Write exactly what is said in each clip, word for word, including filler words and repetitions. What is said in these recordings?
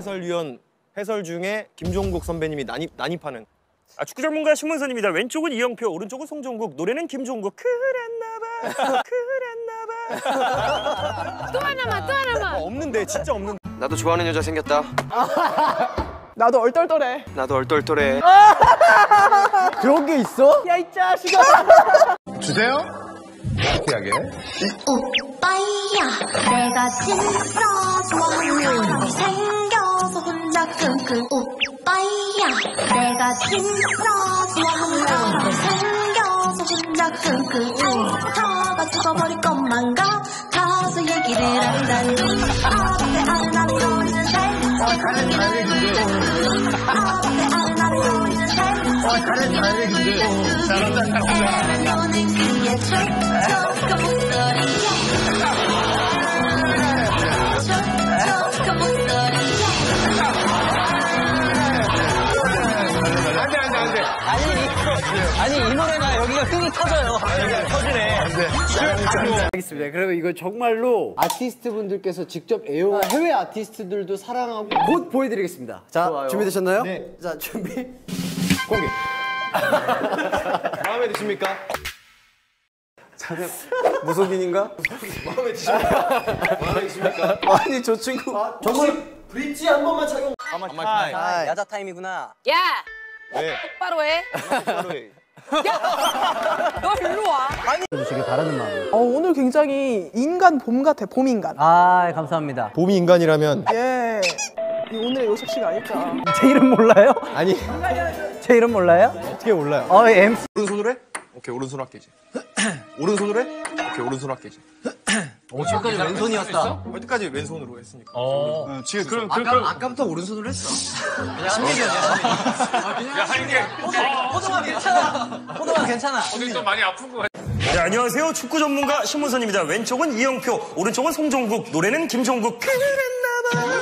해설위원 해설 중에 김종국 선배님이 난입, 난입하는. 아, 축구 전문가 신문선입니다. 왼쪽은 이영표, 오른쪽은 송종국, 노래는 김종국. 그랬나봐, 그랬나봐. 또 하나만, 또 하나만. 어, 없는데, 진짜 없는데. 나도 좋아하는 여자 생겼다. 나도 얼떨떨해. 나도 얼떨떨해. 그런 게 있어? 야, 이 자식아. 주세요. 상쾌하게. 오빠야, 내가 진짜 좋아하는 사람이 생겨서 혼자 끙끙. 오빠야, 내가 진짜 좋아하는 사람이 생겨서 혼자 끙끙. 다가 죽어버릴 것만 같아서 얘기를 한다니. 아버지 아른아른거리는 새 가는 가는 근데. 아버지 아른아른거리는 새 가는 가는 근데. 잘한다 잘한다. 너는 그의 촉촉한 목소리에 촉촉한 목소리에. 안돼 안돼 안돼. 아니, 아니 이 노래가 여기가 흥이 터져요. 여기가 터지네. 알겠습니다. 그러면 이거 정말로 아티스트 분들께서 직접 애용한 해외 아티스트들도 사랑하고 곧 보여드리겠습니다. 자, 좋아요. 준비되셨나요? 네. 자, 준비. 공개. 마음에 드십니까? 자네 무속인인가? 마음에 드십니까? 마음에 드십니까? 아니, 저 친구. 아, 정말 브릿지 한 번만 착용. 타임. 아, 야자 타임이구나. 야, 네. 똑바로 해. 바로 해. 야, 너 일로 와. 주시길 바라는 마음. 어, 오늘 굉장히 인간 봄 같아, 봄 인간. 아, 감사합니다. 봄이 인간이라면. 예. 이 오늘의 요석 씨가 아닐까. 제 이름 몰라요? 아니. 제 이름 몰라요? 어떻게 몰라요? 어, 엠씨. 오른손으로 해? 오케이 오른손으로 할게 이제. 오른손으로 해? 오케이 오른손으로 할게 이제. 오, 지금까지 왼손이었다. 여태까지 왼손으로 했으니까. 어. 어 지금 그럼 그럼 그럼 아까부터 오른손으로 했어. 그냥 한얘기였네. 야 한개. 호동아 괜찮아. 호동아 괜찮아. 오늘 좀 많이 아픈 거 같아. 네, 안녕하세요. 축구 전문가 신문선입니다. 왼쪽은 이영표, 오른쪽은 송종국, 노래는 김종국. 그랬나봐.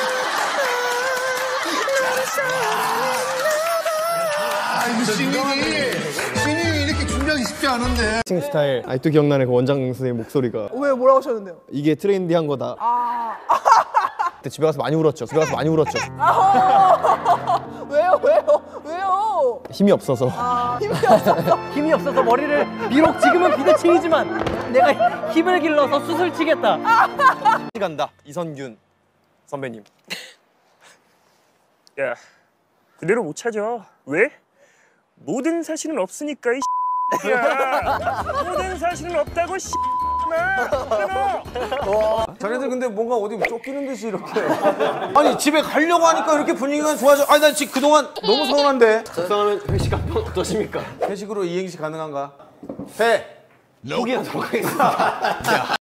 아 이거 신인이 신인이 이렇게 준비하기 쉽지 않은데. 싱 스타일. 아직도 기억나네, 그 원장 선생님 목소리가. 왜 뭐라고 하셨는데요? 이게 트렌디한 거다. 아. 그때 집에 가서 많이 울었죠. 집에 가서 많이 울었죠. 아. 왜요, 왜요, 왜요? 힘이 없어서. 아, 힘이 없어서. 힘이 없어서 머리를 비록 지금은 비대칭이지만 내가 힘을 길러서 수술 치겠다. 간다. 이선균 선배님. 야, 그대로 못 찾아. 왜? 모든 사실은 없으니까 이 야, 모든 사실은 없다고 씨. 자네들 근데 뭔가 어디 쫓기는 듯이 이렇게. 아니, 집에 가려고 하니까 이렇게 분위기가 좋아져. 아니, 나 지금 그동안 너무 서운한데. 적당하면 회식 한번 어떠십니까? 회식으로 이행시 가능한가? 회. 포기하도록 하겠습니다.